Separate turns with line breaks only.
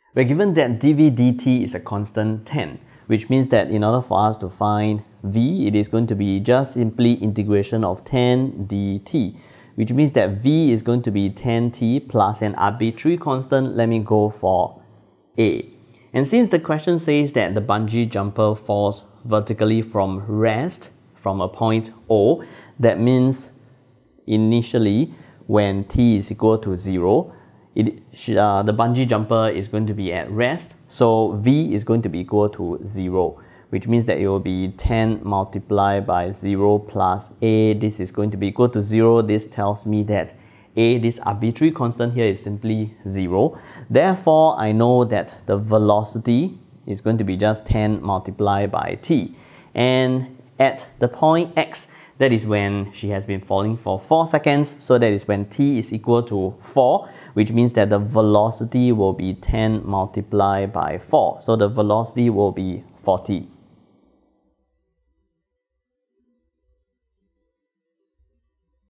We're given that dv dt is a constant 10, which means that in order for us to find v, it is going to be just simply integration of 10 dt, which means that v is going to be 10t plus an arbitrary constant. Let me go for a. And since the question says that the bungee jumper falls vertically from rest from a point O, that means initially when t is equal to 0, the bungee jumper is going to be at rest, so v is going to be equal to 0, which means that it will be 10 multiplied by 0 plus a. This is going to be equal to 0. This tells me that a, this arbitrary constant here, is simply 0. Therefore, I know that the velocity is going to be just 10 multiplied by t. And at the point x, that is when she has been falling for 4 seconds, so that is when t is equal to 4, which means that the velocity will be 10 multiplied by 4. So the velocity will be 40.